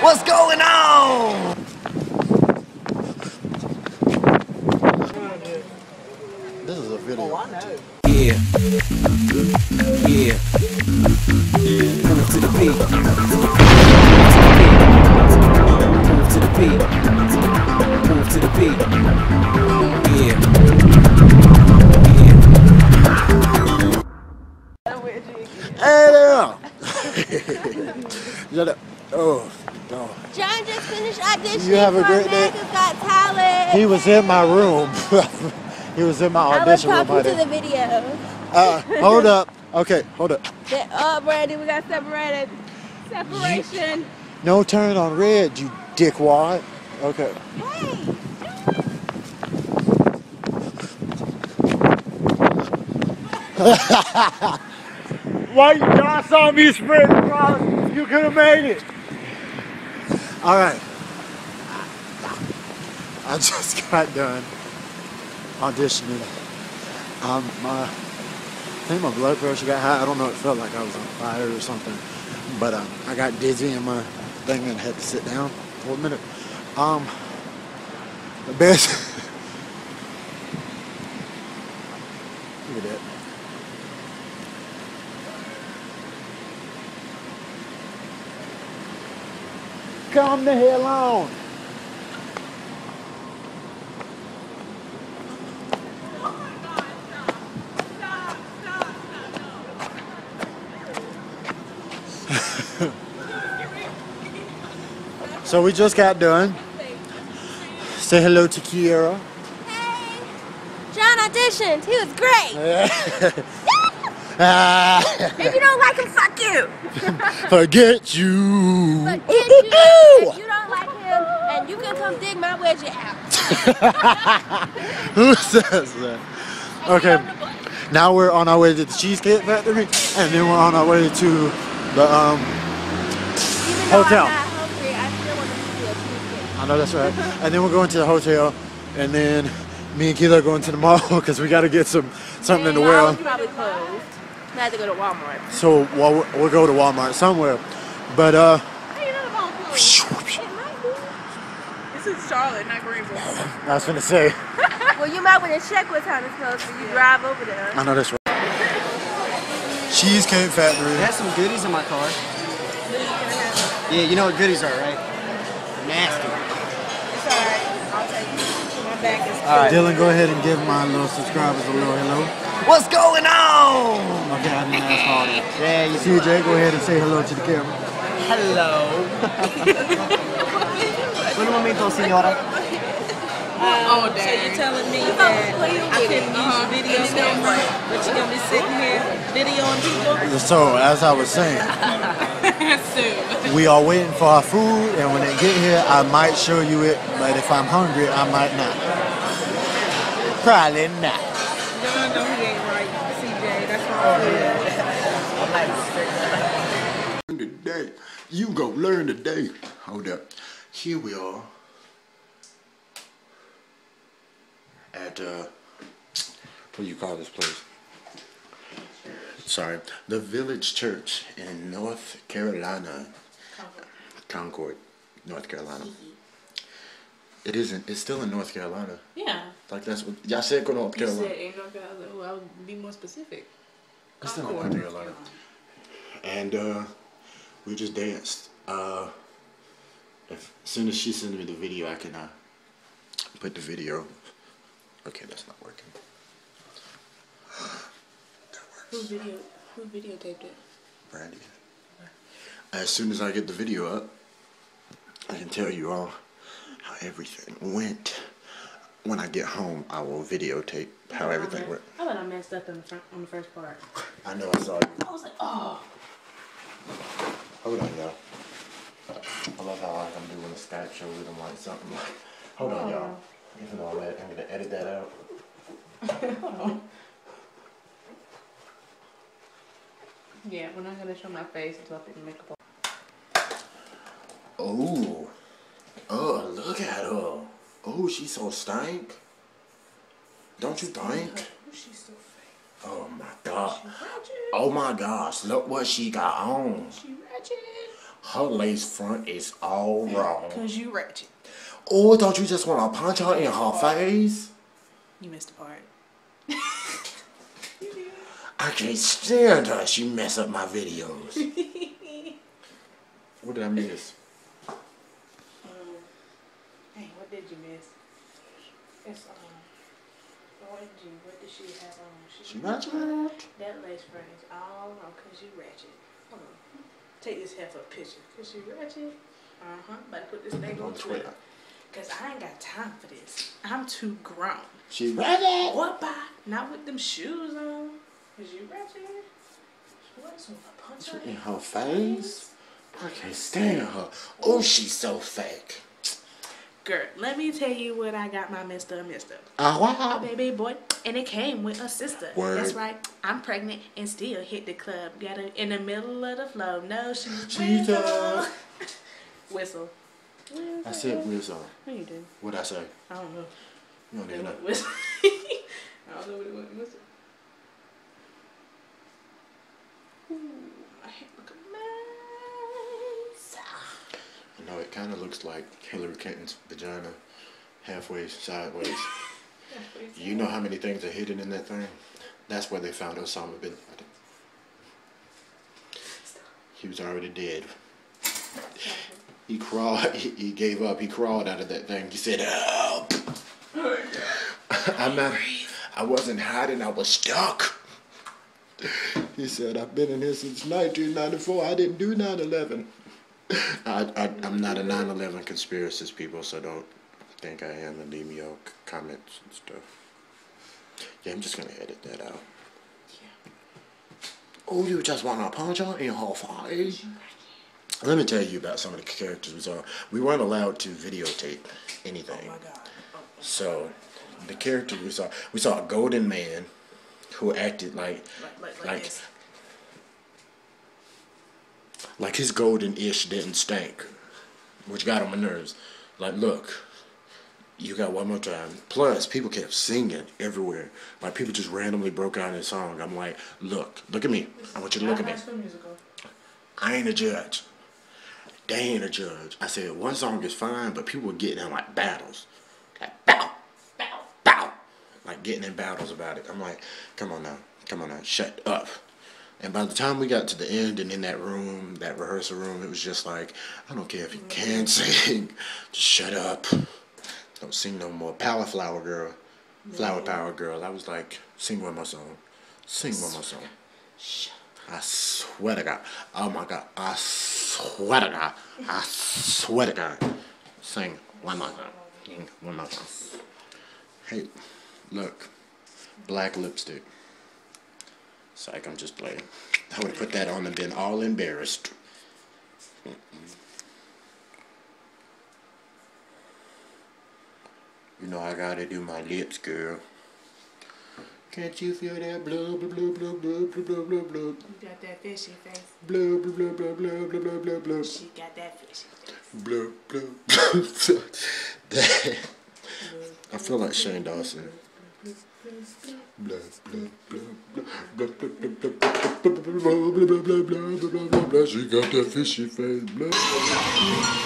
What's going on? This is a video. Oh, I know. Yeah. Yeah. Move to the beat. Move to the beat. Move to the beat. Yeah. Hey there! Shut up. Oh, no. John just finished auditioning You have a for great day. America's Got Talent. He was in my room. He was in my audition room. I was talking to the video. Hold up. Okay, hold up. Oh, Brandy, we got separated. Separation. No turn on red, you dickwad. Okay. Hey. Why y'all saw me sprint across? You could have made it. All right. I just got done auditioning. I think my blood pressure got high. I don't know. It felt like I was on fire or something. But I got dizzy in my thing and had to sit down for a minute. The best. Look at that. Come the hell on. So we just got done. Say hello to Kiera. Hey. John auditioned. He was great. If you don't like him, fuck you. Forget you. Forget you. If you don't like him, and you can come dig my wedgie out. Who says that? Okay. Now we're on our way to the Cheesecake Factory, and then we're on our way to the hotel. I know that's right. And then we're going to the hotel, and then me and Keela are going to the mall because we got to get something in the Mall's world. probably closed. I had to go to Walmart. So we'll go to Walmart somewhere. But Hey, you know the mall closed. It might be. This is Charlotte, not Greenville. I was gonna say. Well, you might want to check what time it's closed when you drive over there. I know that's right. Cheesecake Factory. I have some goodies in my car. Yeah, you know what goodies are, right? Nasty. It's alright. I'll take it. My back is All right. Dylan, go ahead and give my little subscribers a little hello. What's going on? Okay, I didn't ask all that. Yeah, you CJ, go ahead and say hello to the camera. Hello. Un momento, señora. So you're telling me that I couldn't use your video camera, but you're gonna be sitting here videoing people? So, as I was saying, Soon. we are waiting for our food, and when they get here, I might show you it, but if I'm hungry, I might not. Probably not. No, he ain't right, CJ. That's wrong. Today, you go learn today. Hold up. Here we are at what do you call this place? Sorry, the Village Church in North Carolina. Concord, North Carolina. It isn't. It's still in North Carolina. Yeah. Like that's what y'all said. Go North You Carolina. said in North Carolina. Well, I would be more specific. It's still in North Carolina. And we just danced. As soon as she sends me the video, I can put the video. Okay, that's not working. That works. Who videotaped it? Brandy. As soon as I get the video up, I can tell you all how everything went. When I get home, I will videotape how everything went. I bet I messed up on the first part. I know I saw you. I was like, oh. Hold on, y'all. I love how I can do when a Skype show with them like something like. Hold on, y'all. Even all that, I'm gonna edit that out. Hold on. Yeah, we're not gonna show my face until I put the makeup on. Oh. Oh, look at her. Oh, she's so stank. Don't you think? She's so fake. Oh my god. Oh my gosh, look what she got on. She ratchet. Her lace front is all wrong. Cause you ratchet. Oh, don't you just want to punch her in her face? You missed the part. I can't stand her. She mess up my videos. What did I miss? Hey, what did you miss? It's OMG. What did she have on? She ratchet. That lace front is all wrong cause you ratchet. Hold on. Take this half a picture. Cause you ratchet. About to put this thing on Twitter. Cause I ain't got time for this. I'm too grown. She ratchet. What by? Not with them shoes on. Cause you ratchet. What's with a punch her In her face? I can't stand her. Oh, she's so fake. Girl, let me tell you what I got my Mr. Wow. Baby boy, and it came with a sister. Word. That's right, I'm pregnant and still hit the club. Got her in the middle of the flow. No, she's Cheetah. Whistle. I said whistle. What you did? What'd I say? I don't know. You don't even know. Whistle. I don't know what it was. Whistle. Ooh, my hair look nice. No, it kind of looks like Hillary Clinton's vagina, halfway sideways. You know how many things are hidden in that thing? That's where they found Osama bin Laden. He was already dead. He crawled. He gave up. He crawled out of that thing. He said, "Help! I'm not. I wasn't hiding. I was stuck." He said, "I've been in here since 1994. I didn't do 9/11." I'm not a 9/11 conspiracist, people, so don't think I am and leave me your comments and stuff. Yeah, I'm just gonna edit that out. Oh, you just want to punch her in her face? Let me tell you about some of the characters we saw. We weren't allowed to videotape anything. Oh my God. So, the characters we saw a golden man who acted like this. Like his golden-ish didn't stink, which got on my nerves. Like, look, you got one more time. Plus, people kept singing everywhere. Like, people just randomly broke out in a song. I'm like, look at me. I want you to look at me. I ain't a judge. They ain't a judge. I said, one song is fine, but people were getting in, like, battles. Like, bow, bow, bow. Like, getting in battles about it. I'm like, come on now, shut up. And by the time we got to the end and in that room, that rehearsal room, it was just like, I don't care if you can sing, just shut up. Don't sing no more. Flower Girl. Flower Power Girl. I was like, sing one more song. Sing one more song. I swear to God. Oh my God. I swear to God. I swear to God. Sing one more song. Sing one more song. Hey, look. Black lipstick. Psych, I'm just playing. I would have put that on and been all embarrassed. You know I gotta do my lips, girl. Can't you feel that blue, blue, blue, blue, blue, blue, blue, blue, blue? You got that fishy face. Blue, blue, blue, blue, blue, blue, blue, blue, blue. She got that fishy face. Blue, blue. I feel like Shane Dawson. Blah, blah, blah, blah, blah, blah, blah, blah, blah, blah, blah, blah, blah, blah, blah, blah, blah, she got that fishy face. Blah.